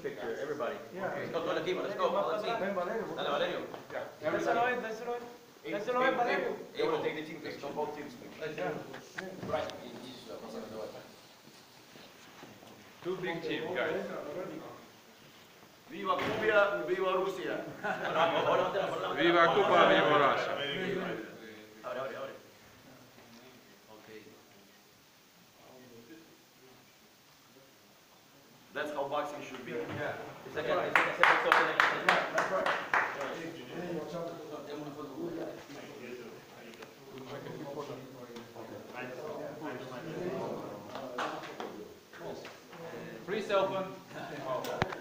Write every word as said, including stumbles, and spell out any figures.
picture, everybody. Yeah. Okay. Let's go, let's go, let's go. Let's see. Ven, Valerio. Dale, Valerio. Dáselo él, dáselo él. Dáselo él, Valerio. They want to take the team picture. Don't both teams picture. Right. Two big teams, guys. Viva Cuba, viva Rusia. Viva Cuba, viva Russia. Abre, abre, abre. Okay. That's how boxing should be. Yeah. It's like a, it's like a separate social thing. That's right. Free cell phone.